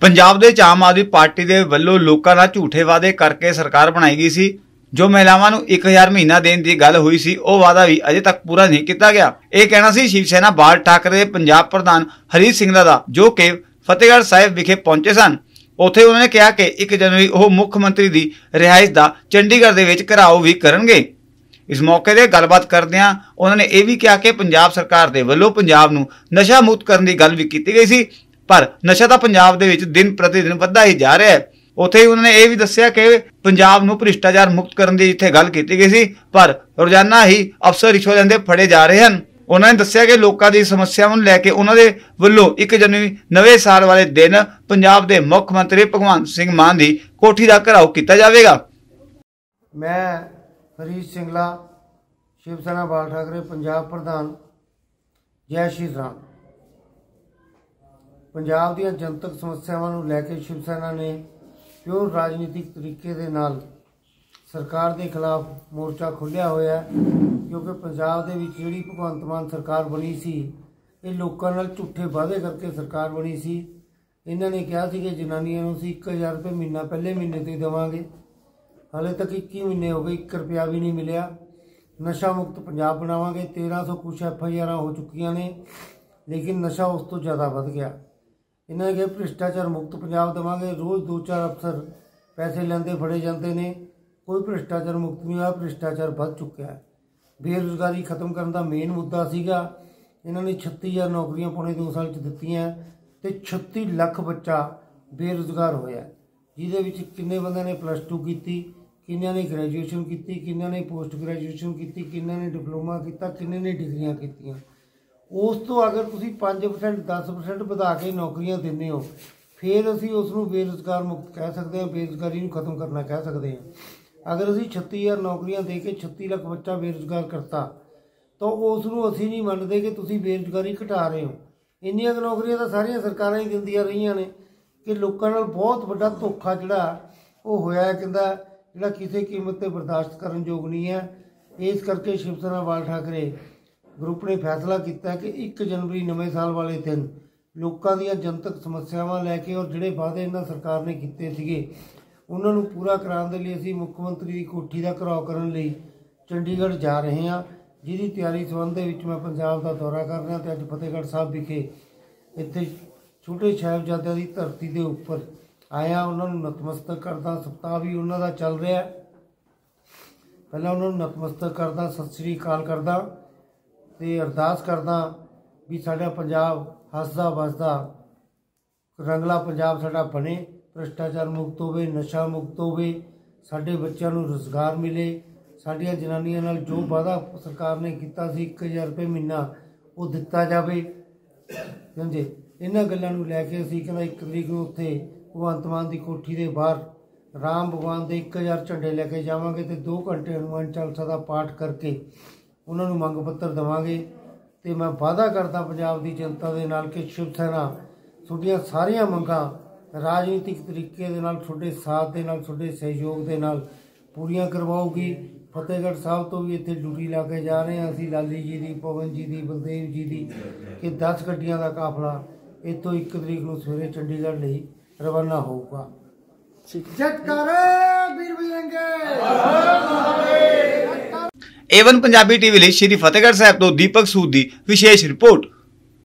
पंजाब दे आम आदमी पार्टी दे वल्लों लोकां नाल झूठे वादे करके सरकार बनाई गई सी। जो महिलावां नूं 1000 महीना देण दी गल हुई सी, ओह वादा भी अजे तक पूरा नहीं किया गया। यह कहना सी शिव सेना बाल ठाकरे दे पंजाब प्रधान हरीश सिंगला दा, जो कि फतेहगढ़ साहिब विखे पहुंचे सन। उत्थे उन्होंने कहा कि 1 जनवरी ओह मुख मंत्री दी रिहाइश दा चंडीगढ़ दे विच घिराओ भी करनगे। इस मौके ते गलबात करदिआं उन्होंने यह भी कहा कि पंजाब सरकार दे वल्लों पंजाब नूं नशा मुक्त करन दी गल भी कीती गई सी, पर नशा तां पंजाब दे विच दिन प्रति दिन वधदा ही जा रहा है। उत्थे ही उन्होंने यह भी दस्सिया कि पंजाब नूं भ्रिष्टाचार मुक्त करन दी जिथे गल कीती गई सी, पर रोजाना ही अफसर रिश्वत लैंदे फड़े जा रहे हैं। उन्होंने दस्सिया कि लोकां दी समस्यावां नूं लैके उन्हां दे वल्लों 1 जनवरी नवे साल वाले दिन पंजाब दे मुख मंत्री भगवंत सिंह मान दी कोठी दा घेराव कीता जावेगा। मैं हरीश सिंगला, शिव सेना बाल ठाकरे पंजाब प्रधान, जय श्री राम। पंजाब दी जनतक समस्यावां नूं लैके शिव सेना ने प्योर राजनीतिक तरीके दे नाल सरकार के खिलाफ मोर्चा खोलिया होया, क्योंकि पंजाब दे विच जिहड़ी भगवंत मान सरकार बनी सी, ये लोकां नाल झूठे वादे करके सरकार बनी सी। इन्हां ने कहा सी कि जनानियां नूं असीं 1000 रुपये महीना पहले महीने तो ही देवांगे। हाले तक 21 महीने हो गए, 1 रुपया भी नहीं मिलिया। नशा मुक्त पंजाब बनावांगे, 1300 कुछ FIR हो चुकियां ने, लेकिन नशा उस तो ज़्यादा बढ़ गया। इन्होंने कहा भ्रिष्टाचार मुक्त पंजाब देवांगे। रोज़ 2-4 अफसर पैसे लेंदे फड़े जाते हैं, कोई भ्रिष्टाचार मुक्त नहीं हुआ, भ्रिष्टाचार बढ़ चुका है। बेरोजगारी खत्म करने का मेन मुद्दा सीगा। इन्होंने 36,000 नौकरियां पौने 2 साल दित्तियां ते 36 लाख बच्चा बेरोजगार होया, जिहदे विच किन्ने बंदे ने +2 की, किन्ने ने ग्रैजुएशन की, किन्ने ने पोस्ट ग्रैजुएशन की, किन्ने ने डिप्लोमा किया, किन्ने ने डिग्रियां कीतियां। उस तो अगर तुसीं 5% 10% बढ़ा के नौकरियां दिंदे हो, फिर असीं उसनूं बेरोजगार मुक्त कह सकते हैं, बेरोजगारी नूं खत्म करना कह सकते हैं। अगर असीं 36,000 नौकरियां दे के 36 लाख बच्चा बेरोजगार करता, तो उसनूं असीं नहीं मनते कि तुसीं बेरोजगारी घटा रहे हो। इन्नियां नौकरियां तो सारियां सरकारां ही दिंदियां रहीआं ने कि लोकां नाल बहुत वड्डा धोखा जिहड़ा वो होया है, कहंदा जिहड़ा किसी कीमत ते बर्दाश्त करन योग नहीं है। इस करके शिव सेना बाल ठाकरे ग्रुप ने फैसला किया कि 1 जनवरी नवे साल वाले दिन लोगों दी जनतक समस्यावां लैके और जिहड़े वादे इन्हां सरकार ने कीते सीगे उन्हां नूं पूरा कराउण दे लई असीं मुख मंत्री की कोठी दा घेराव करन लई चंडीगढ़ जा रहे हैं, जिहदी तैयारी संबंध दे विच मैं पंजाब दा दौरा कर रहा। तो अज फतेहगढ़ साहब विखे इत्थे छोटे साहिबजादिਆਂ की धरती के उपर आया, उन्होंने नतमस्तक करदा। सप्ताह भी उन्हों का चल रहा है। पहला उन्होंने नतमस्तक करदा, सत श्री अकाल करदा ते अरदास करदा भी साडा पंजाब हसदा वसदा रंगला पंजाब साडा बने, भ्रिष्टाचार मुक्त होवे, नशा मुक्त होवे, साडे बच्चों को रोजगार मिले, साडियां जनानियां नाल जो वादा सरकार ने किया सी 1000 रुपये महीना वो दिता जाए। समझे, इन्हां गल्लां नूं लैके असीं कहंदा 1 तरीक नूं उत्थे भगवंत मान की कोठी के बाहर राम भगवान के 1000 झंडे लैके जावांगे ते 2 घंटे हनुमान चालीसा का पाठ करके उन्होंने मंग पत्र देवांगे। तो मैं वादा करता पंजाब की जनता के नाल कि शिव सेना तुहाडीआं सारियां मंगां राजनीतिक तरीके दे नाल तुहाडे साथ दे नाल तुहाडे सहयोग दे नाल पूरीआं करवाऊगी। फतेहगढ़ साहब तो भी इत्थे ड्यूटी ला के जा रहे हैं असीं, लाली जी की, पवन जी की, बलदेव जी की, कि 10 गड्डियां का काफला इतों 1 तरीक नूं सवेरे चंडीगढ़ लई रवाना होगा। एवन पंजाबी टीवी ਲਈ श्री फतेहगढ़ साहब तो दीपक सूद की विशेष रिपोर्ट।